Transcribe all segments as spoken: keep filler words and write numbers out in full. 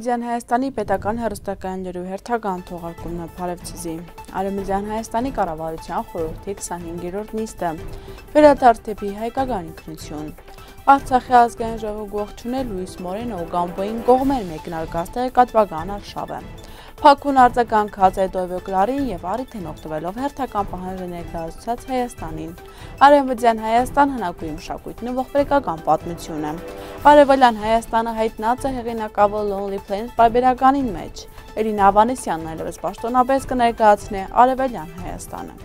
Արևմտյան Հայաստանի պետական հեռուստակայաններու հերթական թողարկումն է Փարեվցիզի։ Արևմտյան Հայաստանի կառավարության խորհրդի քսանհինգերորդ նիստը վերադարձ դեպի հայկական ինքնություն։ Արցախի ազգային ժողովը ողջունել Լուիս Մորենը ու Գամբոյին կողմեր մեկնարկած տեղեկատվական արշավը։ Փակուն արձագանքած է Դովյոկլարին եւ առիթին օգտվելով հերթական պահանջը ներկայացուցած Հայաստանին։ Արևմտյան Հայաստան հնագույն մշակույթն ու ողբերգական պատմությունը։ Արևելյան Հայաստանը հայտնած է հեղինակավոր Lonely Plains պայբերականին մեջ։ Էրին Ավանեսյանն այլևս պաշտոնապես կներկայացնի Արևելյան Հայաստանը։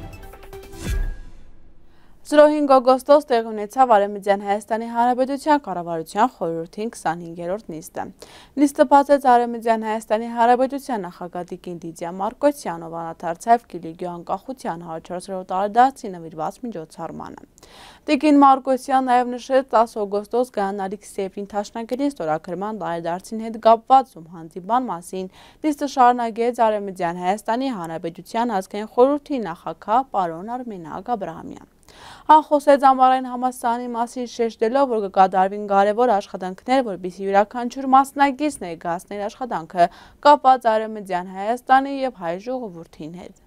Զրոհինգ օգոստոս տեղի ունեցավ Արևմտյան Հայաստանի Հանրապետության կառավարության խորհրդի քսանհինգերորդ նիստը։ Նիստը բացեց Արևմտյան Հայաստանի Հանրապետության նախագահ Տիկին Լիդիա Մարկոսյանով անդրադարձավ Կիլիկիո անկախության հարյուրչորսերորդ տարեդարձին նվիրված միջոցառմանը։ Տիկին Մարկոսյանն նաև նշեց տասը օգոստոս գայանալիք Սեյֆրին Թաշնակերին ստորագրման տարեդարձին հետ կապված ում հանդիպման մասին։ Նիստը շարունակեց Արևմտյան Հայաստանի Հանրապետության ազգային խորհրդի նախագահ պարոն Արմենակ Աբրահամյան։ Ան խոսեց ամառային համալսարանի մասին շեշտելով, որ կկատարվին կարևոր աշխատանքներ, որպեսզի յուրաքանչյուր մասնակից ներկայացներ աշխատանքը կապված Արևմտյան Հայաստանի եւ հայ ժողովրդին հետ։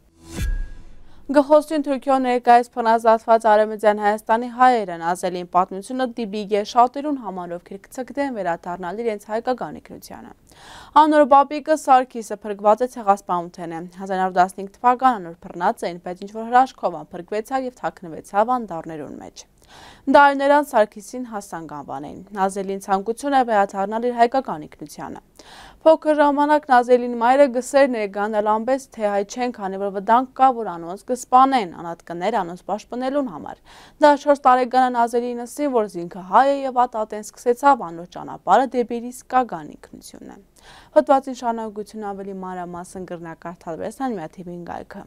Գխոսին Թուրքիո ներկայիս փնազատված Արևմտյան Հայաստանի հայերը նազելին պատմությունը դիբիգե շատերուն համարով կցկդեն վերադառնալ իրենց հայկական ինքնությանը։ Անոր բաբիկը Սարգիսը փրկված է ցեղասպանութեն է։ հազար նորը տասնհինգ թվականն անոր բռնած էին, բայց ինչ-որ հրաշքով փրկվեցավ եւ թաքնվեցավ անտառներուն մեջ։ Դարներան Սարգիսին հասանք անվանեն։ Նազելին ցանկություն է վերադառնալ իր հայկական ինքնությանը։ Փոքր ժամանակ Նազելին մայրը գսեր ներգանել ամբես թե հայ չեն, քանի որ վտանգ կա, որ անոնց կսպանեն, անհատկներ անոնց պաշտպանելուն համար։ Դա չորս տարեկան Նազելին ասին, որ զինքը հայ է եւ ատատեն սկսեցավ անոր ճանապարհը դեպի իր իսկական ինքնությունը։ Հոդվածին շարունակություն ավելի մանրամասն կրնակարդալվեց անմիաթիվին գայքը։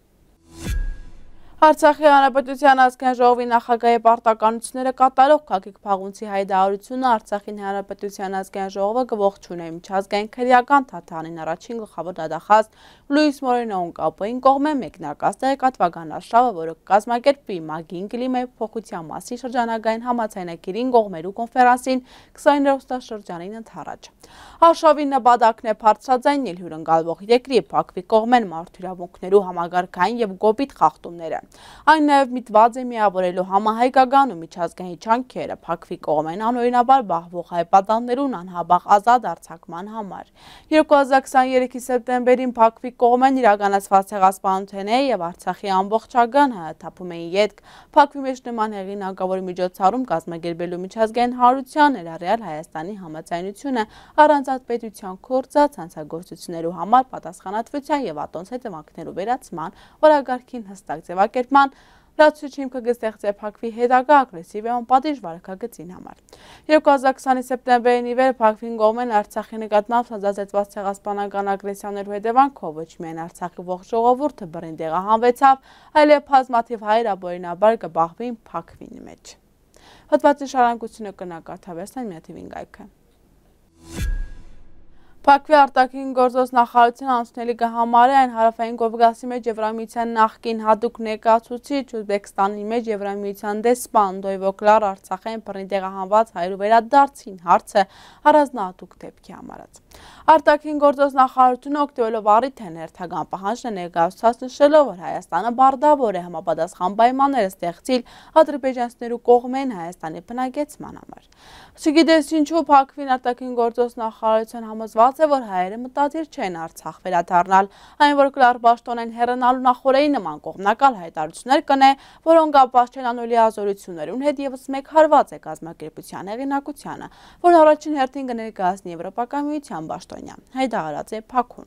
Արցախի Հանրապետության ազգային ժողովի նախագահի պարտականությունները կատարող Գագիկ Փաղունցի հայտարարությունը Արցախի Հանրապետության ազգային ժողովը կողջունի միջազգային քրեական թաթանին առաջին գլխավոր դատախազ Լուիս Մորենոն կապոին կողմէ մեկնարկած տեղեկատվական արշավը, որը կազմակերպվի ՄԱԳ-ին կլիմայ փոխության մասի շրջանագային համաձայնագիրին կողմերու կոնֆերանսին քսաներորդ շրջանին ընթառաջ։ Արշավի նպատակն է բարձրաձայնել հյուրընկալվող երկրի Բաքվի կողմեն մարդու իրավունքներու համագարկային եւ գոպիտ խախտումները։ Այն նաև միտված է միավորելու համահայկական ու միջազգային ջանքերը Բաքվի կողմեն անօրինաբար բախվող հայ պատանդներուն անհաբաղ ազատ արձակման համար։ երկու հազար քսաներեքի սեպտեմբերին Բաքվի կողմեն իրականացված ցեղասպանության է եւ Արցախի ամբողջական հայաթափում էին ետք Բաքվի մեջ նման հեղինակավոր միջոցառում կազմակերպելու միջազգային հանրության ներառյալ Հայաստանի համաձայնությունը առանց պետության կորցած հանցագործություններու համար պատասխանատվության եւ ատոնց հետևանքներու վերացման օրագարկին հստակ ձևակերպման լացուցիչ հիմքը կստեղծե Բաքվի հետագա ագրեսիվ եւ անպատիժ վարքագծին համար։ երկու հազար քսանի սեպտեմբերին ի վեր Բաքվին կողմեն Արցախի նկատմամբ սանձազերծված ցեղասպանական ագրեսիաներու հետևանքով ոչ միայն Արցախի ողջ ժողովուրդը բռին տեղահանվեցավ, այլև բազմաթիվ հայեր ապօրինաբար կբախվին Բաքվին մեջ։ Հոդվածի շարունակությունը կնակարդավես անմիաթիվին գայքը։ Բաքվի արտաքին գործոս նախարարության անցնելի կհամարի այն հարավային Կովկասի մեջ Եվրամիության նախկին հատուկ ներկայացուցիչ Ուզբեկստանի մեջ Եվրամիության դեսպան Դովյոկլար Արցախեն բռնի տեղահանված հայերու վերադարձին հարցը առանձնահատուկ դեպքի համարած։ Արտաքին գործոս նախարարությունը օգտվելով առիթեն հերթական պահանջն է ներկայացուցած նշելով, որ Հայաստանը բարդավոր է համապատասխան պայմաններ ստեղծիլ ադրբեջանցիներու կողմեն Հայաստանի բնակեցման համար։ Չգիտես ինչու Բաքվին արտաքին գործոս նախարարության համոզված է, որ հայերը մտադիր չեն Արցախ վերադառնալ, այն որ կլար պաշտոնեն հեռանալու նախորդի նման կողմնակալ հայտարարություններ կնե, որոնք կապված չեն անօլի ազորություններուն հետ եւս մեկ հարված է կազմակերպության հեղինակությանը, որ առաջին հերթին կներկայացնի Եվրոպական միության պաշտոնյա, հայտարարած է Բաքուն։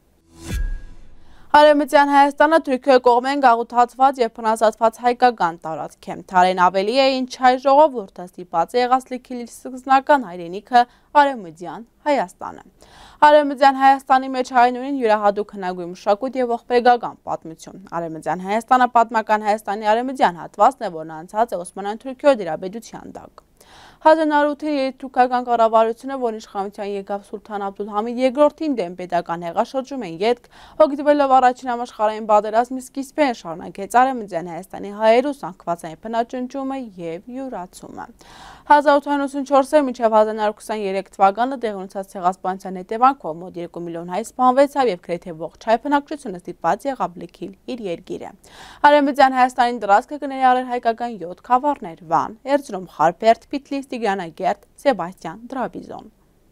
Արևմտյան Հայաստանը Թուրքիոյի կողմեն գաղութացված եւ փնազատված հայկական տարածք է։ Թարեն ավելի է, ինչ հայ ժողովուրդը ստիպած է եղած լիքիլ սկզբնական հայրենիքը Արևմտյան Հայաստանը։ Արևմտյան Հայաստանի մեջ հայնունին յուրահատուկ հնագույն մշակույթ եւ ողբերգական պատմություն։ Արևմտյան Հայաստանը պատմական Հայաստանի արևմտյան հատվածն է, որն անցած է Օսմանյան Թուրքիոյի դիրաբեդության տակ։ հազար նոց ութի երիտուրքական կառավարությունը, որ իշխանության եկավ Սուլթան Աբդուլհամիդ երկրորդին դեմ պետական հեղաշրջում են ետք, հոգեվելով առաջին համաշխարհային պատերազմի սկիզբին շարունակեց Արևմտյան Հայաստանի հայերու սանկվածային բնաճնճումը և յուրացումը։ հազար ութ հարյուր ութսունչորսից մինչև հազար նոց քսաներեք թվականը տեղի ունեցած ցեղասպանության հետևանքով մոտ երկու միլիոն հայ սպանվեցավ և գրեթե ողջ հայ բնակչությունը ստիպված եղավ լքել իր երկիրը։ Արևմտյան Հայաստանի տարածքը կներառեր հայկական յոթ գավառներ՝ Վան, Էրզրում, Խարպերտ, Պիտլիս, Տիգրանագերտ, Սեբաստիան, Տրաբիզոն։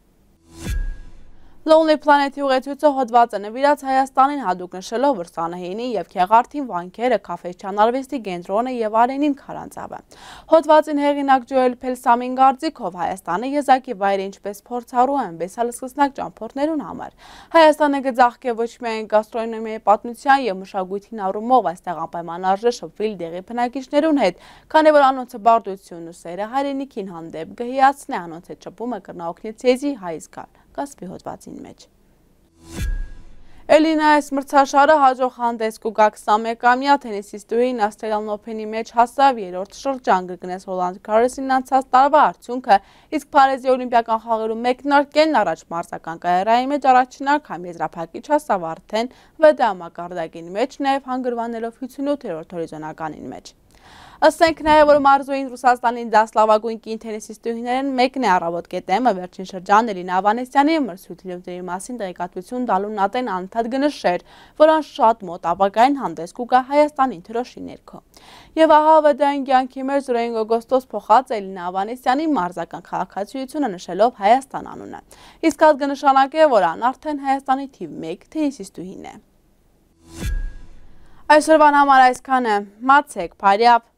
Lonely Planet-ի ուղեցույցը հոդված է նվիրած Հայաստանին, հատուկ նշելով, որ Սանահինի և Քեղարդին վանքերը, Քաֆեչյան արվեստի կենտրոնը և Արենին քարանձավը։ Հոդվածին հեղինակ Ջոել Փելսամին կարծիքով Հայաստանը եզակի վայր է ինչպես փորձառու, այնպես էլ սկսնակ ճամփորդներուն համար։ Հայաստանը կձաղկե ոչ միայն գաստրոնոմիայի պատմության և մշակույթին առումով, այստեղ անպայման արժե շփվել դեղի բնակիչներուն հետ, քանի որ անոնց բարդությունն ու սերը հայրենիքին հանդեպ կհիացնի, անոնց հետ շփումը կրնաօգնի ցեզի հայ զգալ։ Կասպի հոդվածին մեջ։ Էլինայես մրցաշարը հաջող հանդես կուգա քսանմեկամյա թենիսիստուհին Australian Open-ի մեջ հասավ երրորդ շրջան, կրկնեց Ռոլանդ Գարոսին անցած տարվա արդյունքը, իսկ Փարիզի օլիմպիական խաղերում մեկնարկելն առաջ մարզական կայարանի մեջ առաջին անգամ եզրափակիչ հասավ արդեն վեց մակարդակին մեջ, նաև հանգրվանելով հյուսունութերորդ հորիզոնականին մեջ։ Ասենք նաև, որ մարզուին Ռուսաստանի դաս լավագույն կին թենիսիստուհիներն մեկն է առավոտ կետեմը վերջին շրջան Էլինա Ավանեսյանի մրցույթների մասին տեղեկատվություն տալու նատեն անընդհատ կնշեր, որ ան շատ մոտ ապագային հանդես կուգա Հայաստանի թրոշի ներքո։ Եվ ահա վդային կյանքի մեջ զրոյին օգոստոս փոխած Էլինա Ավանեսյանի մարզական քաղաքացիությունը նշելով Հայաստան անունը։ Իսկ այդ կնշանակե, որ ան արդեն Հայաստանի թիվ մեկ թենիսիստուհին է։ Այսօրվան համար այսքանը, մացեք, բարյապ։